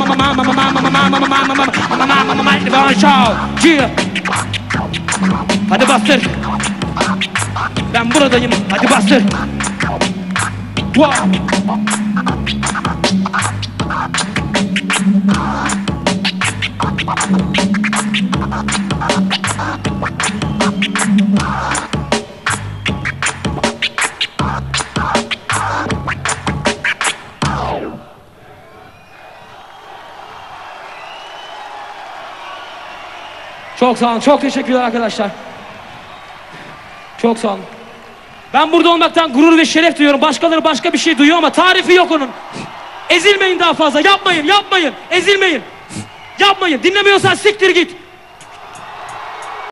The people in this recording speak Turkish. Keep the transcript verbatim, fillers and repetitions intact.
Hadi bastır. Ben buradayım. Hadi bastır. Wow. Çok sağ olun. Çok teşekkürler arkadaşlar. Çok sağ olun. Ben burada olmaktan gurur ve şeref duyuyorum. Başkaları başka bir şey duyuyor ama tarifi yok onun. Ezilmeyin daha fazla. Yapmayın, yapmayın. Ezilmeyin. Yapmayın. Dinlemiyorsan siktir git.